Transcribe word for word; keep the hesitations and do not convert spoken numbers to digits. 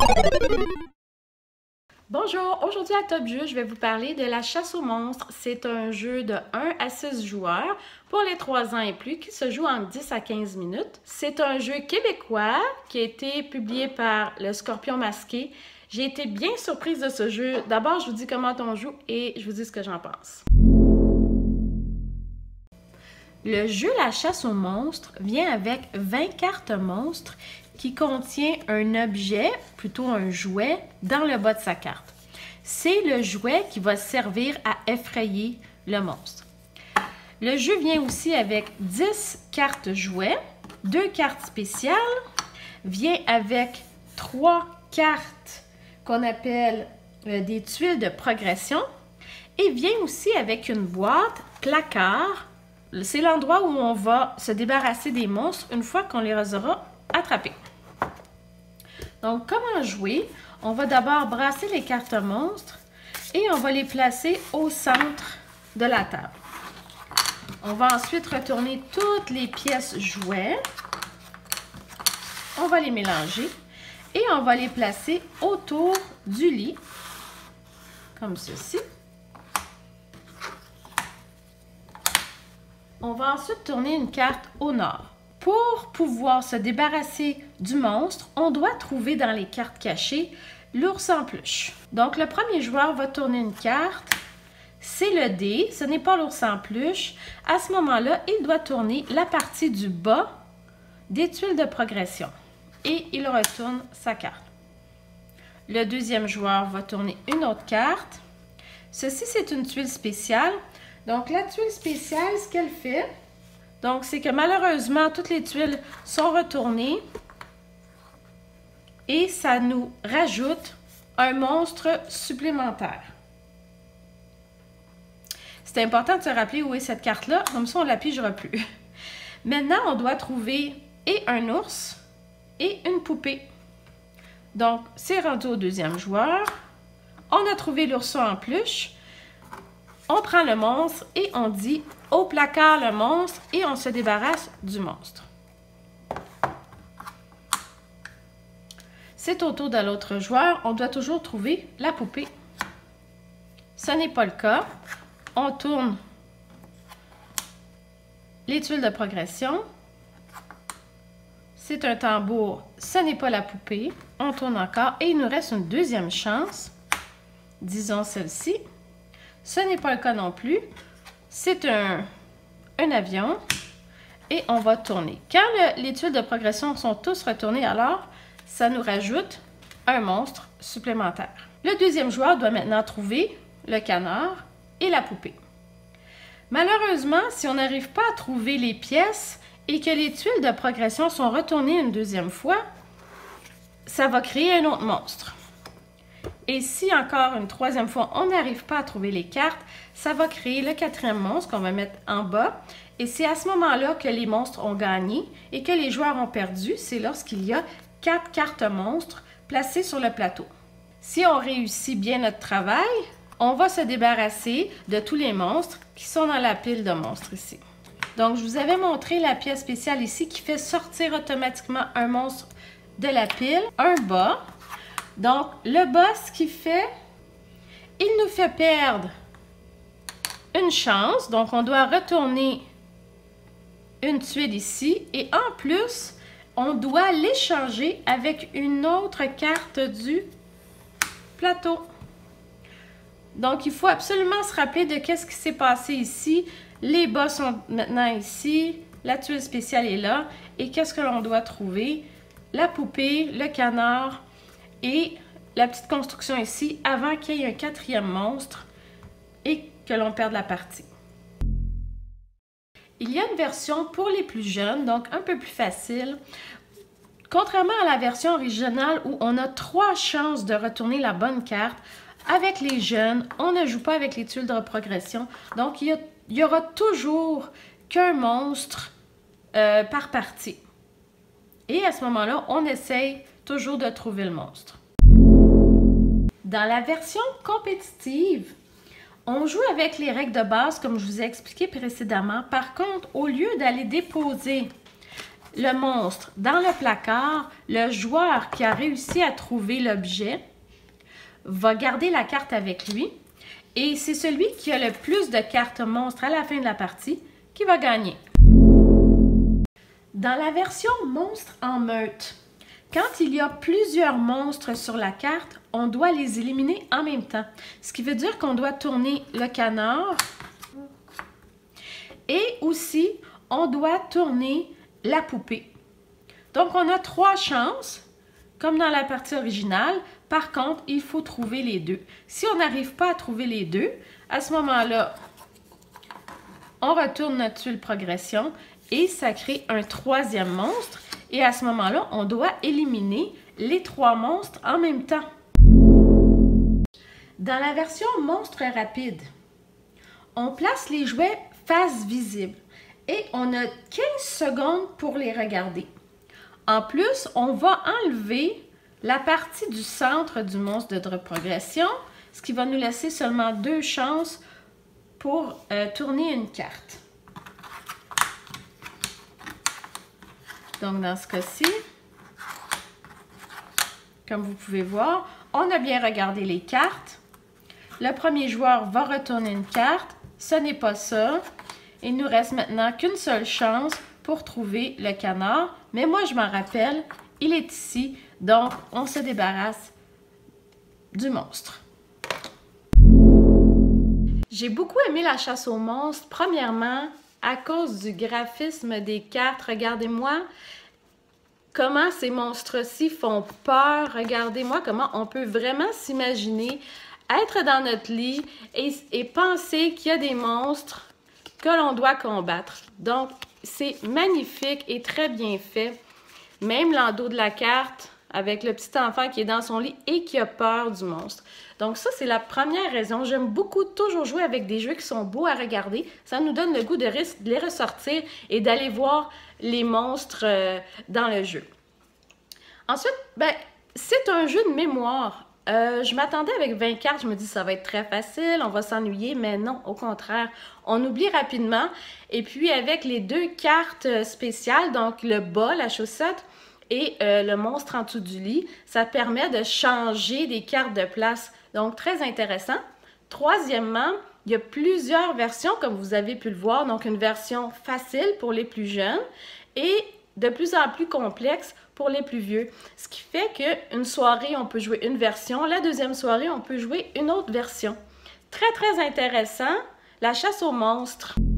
Bonjour, aujourd'hui à Top Jeu, je vais vous parler de la chasse aux monstres. C'est un jeu de un à six joueurs pour les trois ans et plus qui se joue en dix à quinze minutes. C'est un jeu québécois qui a été publié par le Scorpion Masqué. J'ai été bien surprise de ce jeu. D'abord, je vous dis comment on joue et je vous dis ce que j'en pense. Le jeu La chasse aux monstres vient avec vingt cartes monstres qui contient un objet, plutôt un jouet, dans le bas de sa carte. C'est le jouet qui va servir à effrayer le monstre. Le jeu vient aussi avec dix cartes jouets, deux cartes spéciales, vient avec trois cartes qu'on appelle euh, des tuiles de progression et vient aussi avec une boîte placard. C'est l'endroit où on va se débarrasser des monstres une fois qu'on les aura attrapés. Donc, comment jouer? On va d'abord brasser les cartes monstres et on va les placer au centre de la table. On va ensuite retourner toutes les pièces jouets. On va les mélanger et on va les placer autour du lit, comme ceci. On va ensuite tourner une carte au nord. Pour pouvoir se débarrasser du monstre, on doit trouver dans les cartes cachées l'ours en peluche. Donc, le premier joueur va tourner une carte. C'est le dé, ce n'est pas l'ours en peluche. À ce moment-là, il doit tourner la partie du bas des tuiles de progression. Et il retourne sa carte. Le deuxième joueur va tourner une autre carte. Ceci, c'est une tuile spéciale. Donc, la tuile spéciale, ce qu'elle fait, donc, c'est que malheureusement, toutes les tuiles sont retournées et ça nous rajoute un monstre supplémentaire. C'est important de se rappeler où est cette carte-là, comme ça, on ne la pigera plus. Maintenant, on doit trouver et un ours et une poupée. Donc, c'est rendu au deuxième joueur. On a trouvé l'ourson en peluche. On prend le monstre et on dit au placard le monstre et on se débarrasse du monstre. C'est au tour de l'autre joueur. On doit toujours trouver la poupée. Ce n'est pas le cas. On tourne les tuiles de progression. C'est un tambour. Ce n'est pas la poupée. On tourne encore et il nous reste une deuxième chance. Disons celle-ci. Ce n'est pas le cas non plus. C'est un, un avion. Et on va tourner. Quand le, les tuiles de progression sont tous retournées, alors, ça nous rajoute un monstre supplémentaire. Le deuxième joueur doit maintenant trouver le canard et la poupée. Malheureusement, si on n'arrive pas à trouver les pièces et que les tuiles de progression sont retournées une deuxième fois, ça va créer un autre monstre. Et si encore une troisième fois, on n'arrive pas à trouver les cartes, ça va créer le quatrième monstre qu'on va mettre en bas. Et c'est à ce moment-là que les monstres ont gagné et que les joueurs ont perdu. C'est lorsqu'il y a quatre cartes monstres placées sur le plateau. Si on réussit bien notre travail, on va se débarrasser de tous les monstres qui sont dans la pile de monstres ici. Donc, je vous avais montré la pièce spéciale ici qui fait sortir automatiquement un monstre de la pile, un bas. Donc, le bas, ce qu'il fait, il nous fait perdre une chance. Donc, on doit retourner une tuile ici. Et en plus, on doit l'échanger avec une autre carte du plateau. Donc, il faut absolument se rappeler de qu'est-ce qui s'est passé ici. Les bas sont maintenant ici. La tuile spéciale est là. Et qu'est-ce que l'on doit trouver? La poupée, le canard et la petite construction ici avant qu'il y ait un quatrième monstre et que l'on perde la partie. Il y a une version pour les plus jeunes, donc un peu plus facile. Contrairement à la version originale où on a trois chances de retourner la bonne carte, avec les jeunes, on ne joue pas avec les tuiles de progression. Donc, il y, a, il y aura toujours qu'un monstre euh, par partie. Et à ce moment-là, on essaye toujours de trouver le monstre. Dans la version compétitive, on joue avec les règles de base comme je vous ai expliqué précédemment. Par contre, au lieu d'aller déposer le monstre dans le placard, le joueur qui a réussi à trouver l'objet va garder la carte avec lui et c'est celui qui a le plus de cartes monstres à la fin de la partie qui va gagner. Dans la version monstre en meute, quand il y a plusieurs monstres sur la carte, on doit les éliminer en même temps. Ce qui veut dire qu'on doit tourner le canard et aussi on doit tourner la poupée. Donc on a trois chances, comme dans la partie originale. Par contre, il faut trouver les deux. Si on n'arrive pas à trouver les deux, à ce moment-là, on retourne notre tuile progression et ça crée un troisième monstre. Et à ce moment-là, on doit éliminer les trois monstres en même temps. Dans la version monstre rapide, on place les jouets face visible et on a quinze secondes pour les regarder. En plus, on va enlever la partie du centre du monstre de progression, ce qui va nous laisser seulement deux chances pour euh, tourner une carte. Donc, dans ce cas-ci, comme vous pouvez voir, on a bien regardé les cartes. Le premier joueur va retourner une carte. Ce n'est pas ça. Il nous reste maintenant qu'une seule chance pour trouver le canard. Mais moi, je m'en rappelle, il est ici. Donc, on se débarrasse du monstre. J'ai beaucoup aimé la chasse aux monstres. Premièrement, à cause du graphisme des cartes. Regardez-moi comment ces monstres-ci font peur. Regardez-moi comment on peut vraiment s'imaginer être dans notre lit et, et penser qu'il y a des monstres que l'on doit combattre. Donc, c'est magnifique et très bien fait. Même l'endos de la carte avec le petit enfant qui est dans son lit et qui a peur du monstre. Donc ça, c'est la première raison. J'aime beaucoup toujours jouer avec des jeux qui sont beaux à regarder. Ça nous donne le goût de, de les ressortir et d'aller voir les monstres euh, dans le jeu. Ensuite, ben, c'est un jeu de mémoire. Euh, je m'attendais avec vingt cartes, je me dis ça va être très facile, on va s'ennuyer, mais non, au contraire, on oublie rapidement. Et puis avec les deux cartes spéciales, donc le bas, la chaussette, et euh, le monstre en dessous du lit, ça permet de changer des cartes de place. Donc, très intéressant. Troisièmement, il y a plusieurs versions, comme vous avez pu le voir. Donc, une version facile pour les plus jeunes et de plus en plus complexe pour les plus vieux. Ce qui fait qu'une soirée, on peut jouer une version. La deuxième soirée, on peut jouer une autre version. Très, très intéressant. La chasse aux monstres.